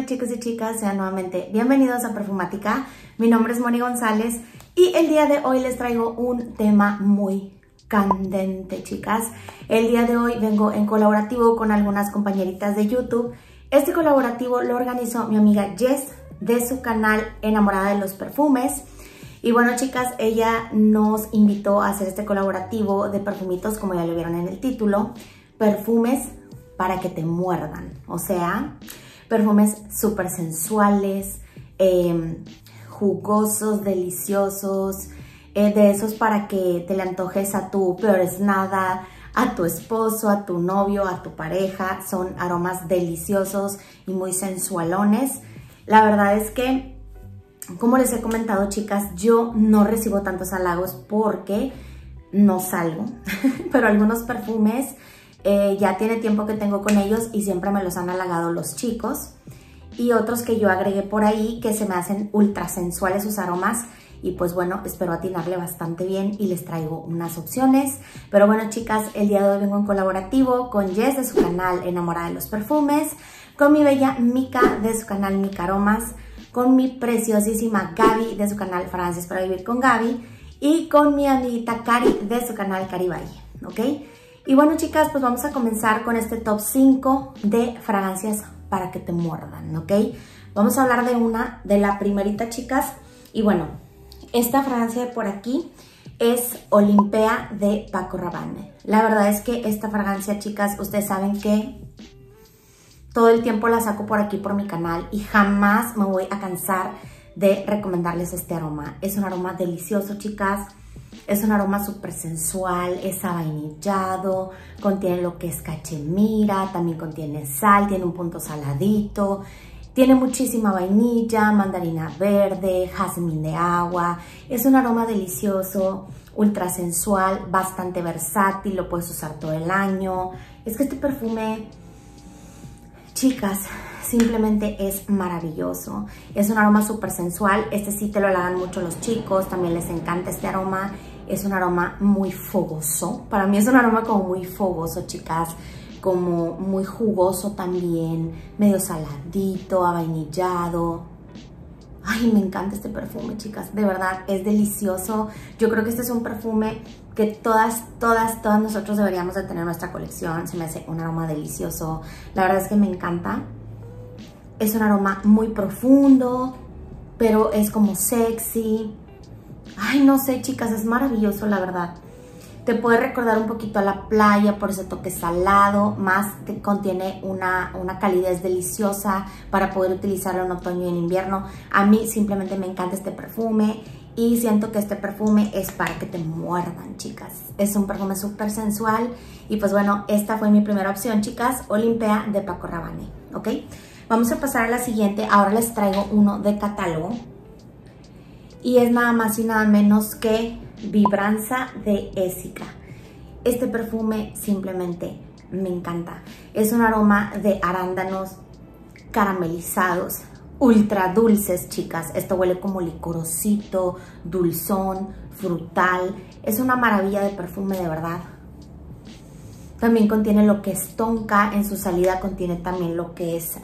Hola chicos y chicas, sean nuevamente bienvenidos a Perfumática. Mi nombre es Moni González y el día de hoy les traigo un tema muy candente, chicas. El día de hoy vengo en colaborativo con algunas compañeritas de YouTube. Este colaborativo lo organizó mi amiga Jess de su canal Enamorada de los Perfumes. Y bueno, chicas, ella nos invitó a hacer este colaborativo de perfumitos, como ya lo vieron en el título, perfumes para que te muerdan, o sea, perfumes súper sensuales, jugosos, deliciosos, de esos para que te le antojes a tu peor es nada, a tu esposo, a tu novio, a tu pareja. Son aromas deliciosos y muy sensualones. La verdad es que, como les he comentado, chicas, yo no recibo tantos halagos porque no salgo, pero algunos perfumes ya tiene tiempo que tengo con ellos y siempre me los han halagado los chicos, y otros que yo agregué por ahí que se me hacen ultra sensuales sus aromas. Y pues bueno, espero atinarle bastante bien y les traigo unas opciones. Pero bueno, chicas, el día de hoy vengo en colaborativo con Jess de su canal Enamorada de los Perfumes, con mi bella Mika de su canal Mika Aromas, con mi preciosísima Gaby de su canal Fragancias para Vivir con Gaby y con mi amiguita Cari de su canal Cari Valle, ¿ok? Y bueno, chicas, pues vamos a comenzar con este top 5 de fragancias para que te muerdan, ¿ok? Vamos a hablar de la primerita, chicas. Y bueno, esta fragancia de por aquí es Olimpea de Paco Rabanne. La verdad es que esta fragancia, chicas, ustedes saben que todo el tiempo la saco por aquí por mi canal y jamás me voy a cansar de recomendarles este aroma. Es un aroma delicioso, chicas. Es un aroma súper sensual, es avainillado, contiene lo que es cachemira, también contiene sal, tiene un punto saladito, tiene muchísima vainilla, mandarina verde, jazmín de agua. Es un aroma delicioso, ultra sensual, bastante versátil, lo puedes usar todo el año. Es que este perfume, chicas, simplemente es maravilloso. Es un aroma súper sensual. Este sí te lo halagan mucho los chicos, también les encanta este aroma. Es un aroma muy fogoso. Para mí es un aroma como muy fogoso, chicas. Como muy jugoso también, medio saladito, avainillado. Ay, me encanta este perfume, chicas. De verdad, es delicioso. Yo creo que este es un perfume que todas nosotros deberíamos de tener en nuestra colección. Se me hace un aroma delicioso. La verdad es que me encanta. Es un aroma muy profundo, pero es como sexy. Ay, no sé, chicas, es maravilloso, la verdad. Te puede recordar un poquito a la playa por ese toque salado, más que contiene una calidez deliciosa para poder utilizarlo en otoño y en invierno. A mí simplemente me encanta este perfume y siento que este perfume es para que te muerdan, chicas. Es un perfume súper sensual y pues bueno, esta fue mi primera opción, chicas, Olimpea de Paco Rabanne, ¿ok? Vamos a pasar a la siguiente. Ahora les traigo uno de catálogo y es nada más y nada menos que Vibranza de Essica. Este perfume simplemente me encanta. Es un aroma de arándanos caramelizados, ultra dulces, chicas. Esto huele como licorosito, dulzón, frutal. Es una maravilla de perfume, de verdad. También contiene lo que es tonka. En su salida contiene también lo que es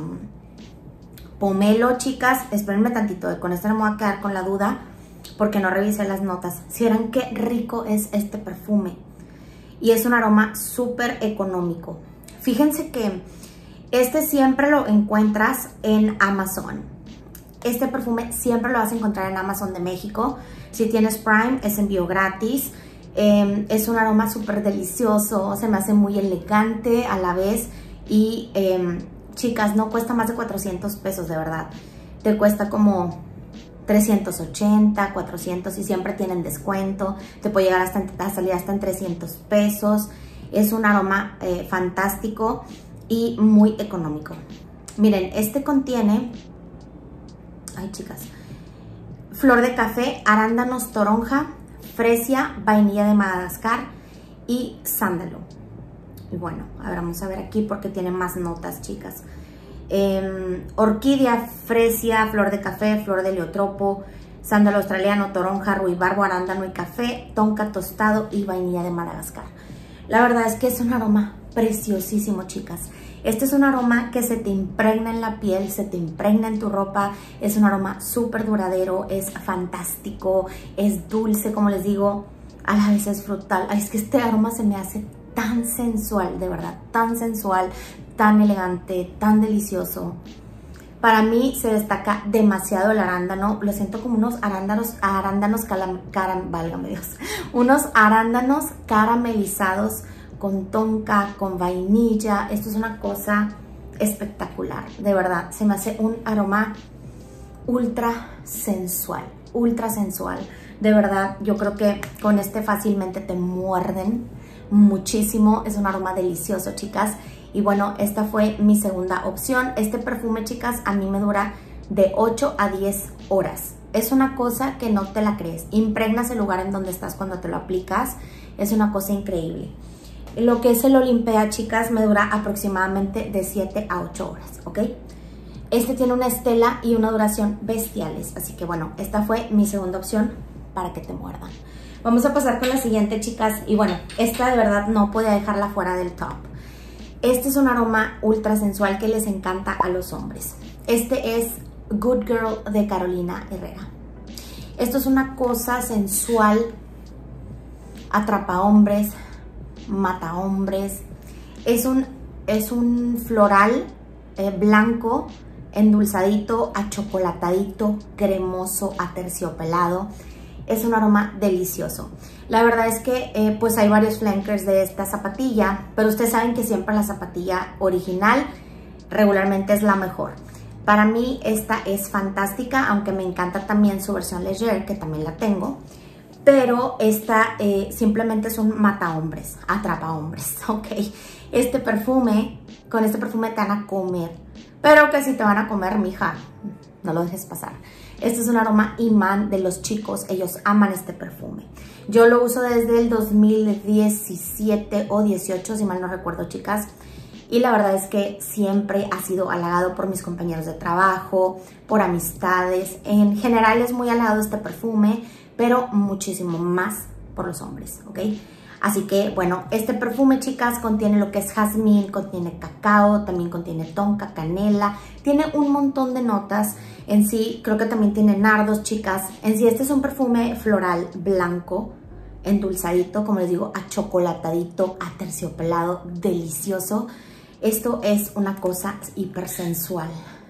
pomelo, chicas. Espérenme tantito, con esto no me voy a quedar con la duda porque no revisé las notas. Si verán qué rico es este perfume. Y es un aroma súper económico. Fíjense que este siempre lo encuentras en Amazon. Este perfume siempre lo vas a encontrar en Amazon de México. Si tienes Prime, es envío gratis. Es un aroma súper delicioso. Se me hace muy elegante a la vez. Y chicas, no cuesta más de 400 pesos, de verdad. Te cuesta como 380, 400 y siempre tienen descuento. Te puede llegar a salir hasta en 300 pesos. Es un aroma fantástico y muy económico. Miren, este contiene, ay, chicas, flor de café, arándanos, toronja, fresia, vainilla de Madagascar y sándalo. Y bueno, a ver, vamos a ver aquí porque tiene más notas, chicas. Orquídea, fresia, flor de café, flor de heliotropo, sándalo australiano, toronja, ruibarbo, arándano y café, tonka tostado y vainilla de Madagascar. La verdad es que es un aroma preciosísimo, chicas. Este es un aroma que se te impregna en la piel, se te impregna en tu ropa. Es un aroma súper duradero, es fantástico, es dulce, como les digo, a la vez es frutal. Ay, es que este aroma se me hace tan sensual, de verdad, tan sensual, tan elegante, tan delicioso. Para mí se destaca demasiado el arándano. Lo siento como unos válgame Dios, unos arándanos caramelizados con tonka, con vainilla. Esto es una cosa espectacular, de verdad. Se me hace un aroma ultra sensual, ultra sensual. De verdad, yo creo que con este fácilmente te muerden muchísimo. Es un aroma delicioso, chicas. Y bueno, esta fue mi segunda opción. Este perfume, chicas, a mí me dura de 8 a 10 horas. Es una cosa que no te la crees. Impregnas el lugar en donde estás cuando te lo aplicas. Es una cosa increíble. Lo que es el Olimpea, chicas, me dura aproximadamente de 7 a 8 horas, ¿ok? Este tiene una estela y una duración bestiales. Así que bueno, esta fue mi segunda opción para que te muerdan. Vamos a pasar con la siguiente, chicas. Y bueno, esta de verdad no podía dejarla fuera del top. Este es un aroma ultra sensual que les encanta a los hombres. Este es Good Girl de Carolina Herrera. Esto es una cosa sensual, atrapa hombres, mata hombres. Es un floral blanco, endulzadito, achocolatadito, cremoso, aterciopelado. Es un aroma delicioso. La verdad es que pues hay varios flankers de esta zapatilla, pero ustedes saben que siempre la zapatilla original regularmente es la mejor. Para mí esta es fantástica, aunque me encanta también su versión Leger, que también la tengo. Pero esta simplemente es un mata hombres, atrapa hombres, ¿ok? Con este perfume te van a comer. Pero que si te van a comer, mija, no lo dejes pasar. Este es un aroma imán de los chicos, ellos aman este perfume. Yo lo uso desde el 2017 o 18, si mal no recuerdo, chicas. Y la verdad es que siempre ha sido halagado por mis compañeros de trabajo, por amistades. En general es muy halagado este perfume, pero muchísimo más por los hombres, ¿ok? Así que, bueno, este perfume, chicas, contiene lo que es jazmín, contiene cacao, también contiene tonka, canela, tiene un montón de notas. En sí, creo que también tiene nardos, chicas. En sí, este es un perfume floral blanco, endulzadito, como les digo, achocolatadito, aterciopelado, delicioso. Esto es una cosa hiper sensual.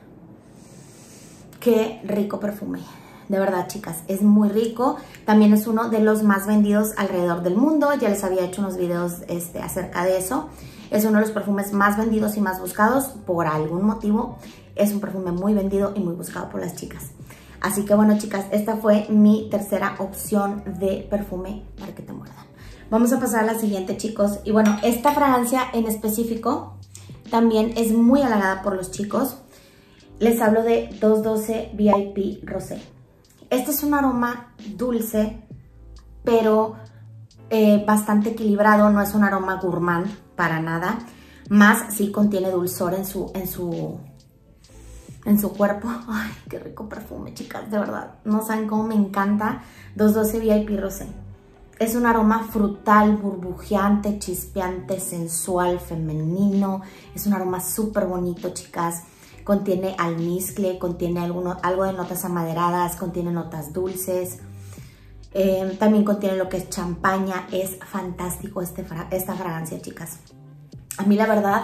Qué rico perfume. De verdad, chicas, es muy rico. También es uno de los más vendidos alrededor del mundo. Ya les había hecho unos videos acerca de eso. Es uno de los perfumes más vendidos y más buscados por algún motivo. Es un perfume muy vendido y muy buscado por las chicas. Así que bueno, chicas, esta fue mi tercera opción de perfume para que te muerdan. Vamos a pasar a la siguiente, chicos. Y bueno, esta fragancia en específico también es muy halagada por los chicos. Les hablo de 212 VIP Rosé. Este es un aroma dulce, pero bastante equilibrado. No es un aroma gourmand para nada. Más sí contiene dulzor en su cuerpo. Ay, qué rico perfume, chicas, de verdad. No saben cómo me encanta 212 VIP Rosé. Es un aroma frutal, burbujeante, chispeante, sensual, femenino. Es un aroma súper bonito, chicas. Contiene almizcle, contiene algo de notas amaderadas, contiene notas dulces. También contiene lo que es champaña. Es fantástico esta fragancia, chicas. A mí la verdad...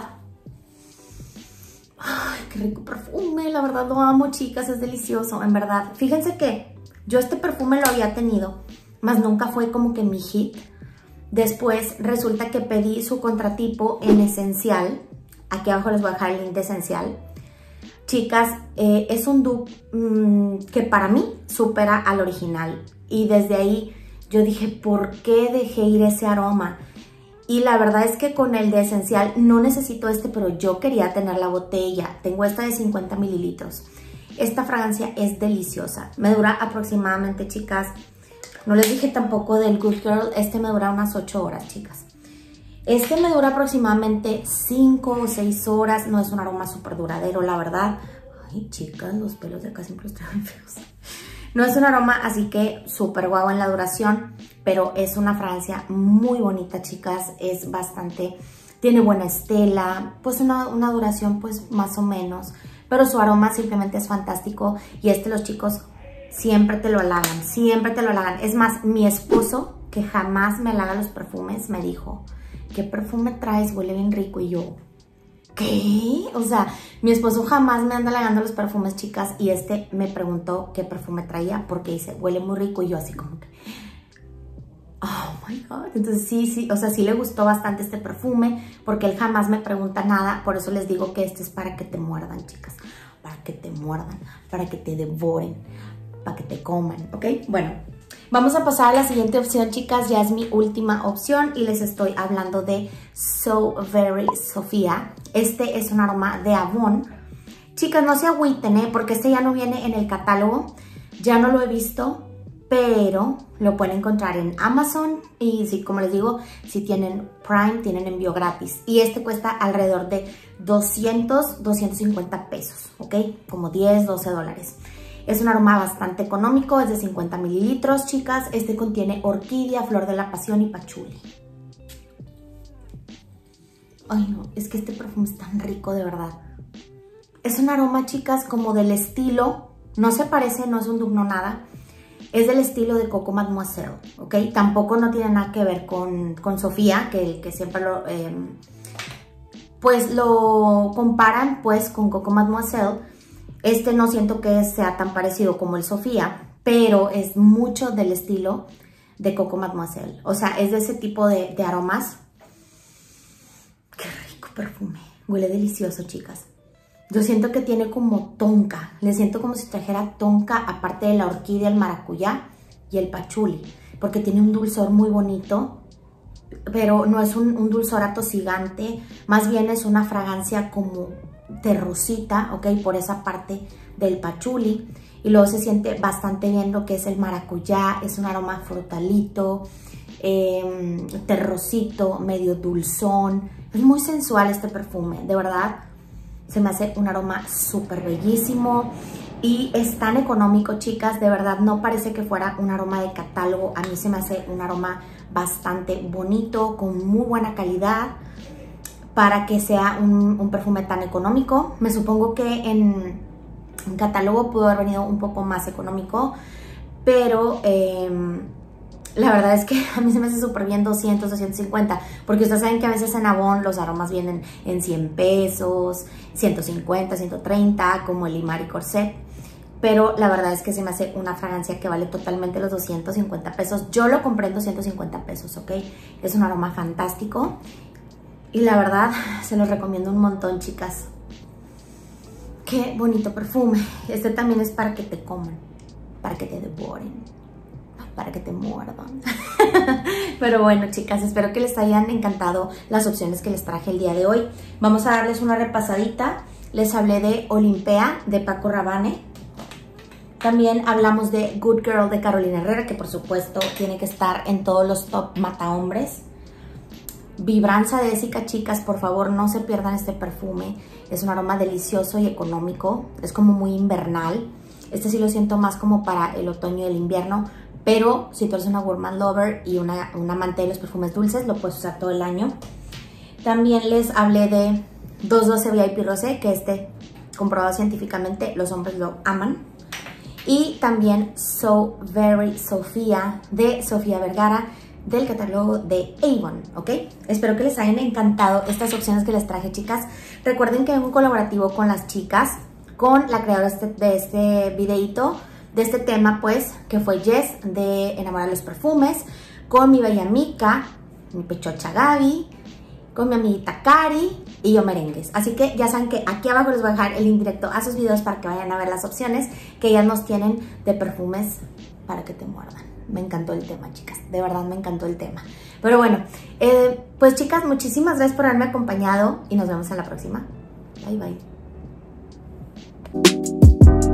Ay, qué rico perfume, la verdad lo amo, chicas, es delicioso, en verdad. Fíjense que yo este perfume lo había tenido, mas nunca fue como que mi hit. Después resulta que pedí su contratipo en Esencial. Aquí abajo les voy a dejar el link de Esencial. Chicas, es un dupe que para mí supera al original. Y desde ahí yo dije, ¿por qué dejé ir ese aroma? Y la verdad es que con el de Esencial no necesito este, pero yo quería tener la botella. Tengo esta de 50 mililitros. Esta fragancia es deliciosa. Me dura aproximadamente, chicas, no les dije tampoco del Good Girl, este me dura unas 8 horas, chicas. Este me dura aproximadamente 5 o 6 horas. No es un aroma súper duradero, la verdad. Ay, chicas, los pelos de acá siempre los traen feos. No es un aroma así que súper guau en la duración, pero es una fragancia muy bonita, chicas. Es bastante tiene buena estela, pues una duración pues más o menos, pero su aroma simplemente es fantástico y los chicos siempre te lo halagan, siempre te lo halagan. Es más, mi esposo, que jamás me halaga los perfumes, me dijo, ¿qué perfume traes? Huele bien rico. Y yo, ¿qué? O sea, mi esposo jamás me anda halagando los perfumes, chicas, y me preguntó qué perfume traía porque dice, huele muy rico, y yo así como que, oh my God. Entonces sí, o sea, sí le gustó bastante este perfume porque él jamás me pregunta nada, por eso les digo que este es para que te muerdan, chicas, para que te muerdan, para que te devoren, para que te coman, ¿ok? Bueno, vamos a pasar a la siguiente opción, chicas. Ya es mi última opción y les estoy hablando de So Very Sophia. Este es un aroma de Avon. Chicas, no se agüiten, porque este ya no viene en el catálogo. Ya no lo he visto, pero lo pueden encontrar en Amazon. Y sí, como les digo, si tienen Prime, tienen envío gratis. Y este cuesta alrededor de 250 pesos, ¿ok? Como 10, 12 dólares. Es un aroma bastante económico, es de 50 mililitros, chicas. Este contiene orquídea, flor de la pasión y pachuli. Ay, no, es que este perfume es tan rico, de verdad. Es un aroma, chicas, como del estilo, no se parece, no es un dupe, no nada. Es del estilo de Coco Mademoiselle, ¿ok? Tampoco no tiene nada que ver con Sofía, que siempre lo comparan, pues, con Coco Mademoiselle. Este no siento que sea tan parecido como el Sofía, pero es mucho del estilo de Coco Mademoiselle. O sea, es de ese tipo de aromas. Qué rico perfume. Huele delicioso, chicas. Yo siento que tiene como tonka. Le siento como si trajera tonka, aparte de la orquídea, el maracuyá y el pachuli. Porque tiene un dulzor muy bonito, pero no es un dulzor atosigante. Más bien es una fragancia como terrosita, ¿ok? Por esa parte del pachuli. Y luego se siente bastante bien lo que es el maracuyá. Es un aroma frutalito, terrosito, medio dulzón. Es muy sensual este perfume, de verdad. Se me hace un aroma súper bellísimo. Y es tan económico, chicas. De verdad, no parece que fuera un aroma de catálogo. A mí se me hace un aroma bastante bonito, con muy buena calidad, para que sea un perfume tan económico. Me supongo que en catálogo pudo haber venido un poco más económico, pero la verdad es que a mí se me hace súper bien 200, 250, porque ustedes saben que a veces en Avon los aromas vienen en 100 pesos, 150, 130, como el Limari Corset. Pero la verdad es que se me hace una fragancia que vale totalmente los 250 pesos. Yo lo compré en 250 pesos, ¿ok? Es un aroma fantástico. Y la verdad, se los recomiendo un montón, chicas. Qué bonito perfume. Este también es para que te coman, para que te devoren, para que te muerdan. Pero bueno, chicas, espero que les hayan encantado las opciones que les traje el día de hoy. Vamos a darles una repasadita. Les hablé de Olympea, de Paco Rabanne. También hablamos de Good Girl, de Carolina Herrera, que por supuesto tiene que estar en todos los top mata hombres. Vibranza de Essica, chicas, por favor no se pierdan este perfume. Es un aroma delicioso y económico. Es como muy invernal. Este sí lo siento más como para el otoño y el invierno. Pero si tú eres una gourmand lover y una amante de los perfumes dulces, lo puedes usar todo el año. También les hablé de 212 VIP Rosé, que comprobado científicamente, los hombres lo aman. Y también So Very Sophia, de Sofía Vergara, del catálogo de Avon, ¿ok? Espero que les hayan encantado estas opciones que les traje, chicas. Recuerden que hay un colaborativo con las chicas, con la creadora de este videito, de este tema, pues, que fue Jess, de Enamorar los Perfumes, con mi bella Mica, mi pechocha Gaby, con mi amiguita Cari y yo Merengues. Así que ya saben que aquí abajo les voy a dejar el link directo a sus videos para que vayan a ver las opciones que ellas nos tienen de perfumes para que te muerdan. Me encantó el tema, chicas, de verdad me encantó el tema. Pero bueno, pues chicas, muchísimas gracias por haberme acompañado y nos vemos en la próxima. Bye, bye.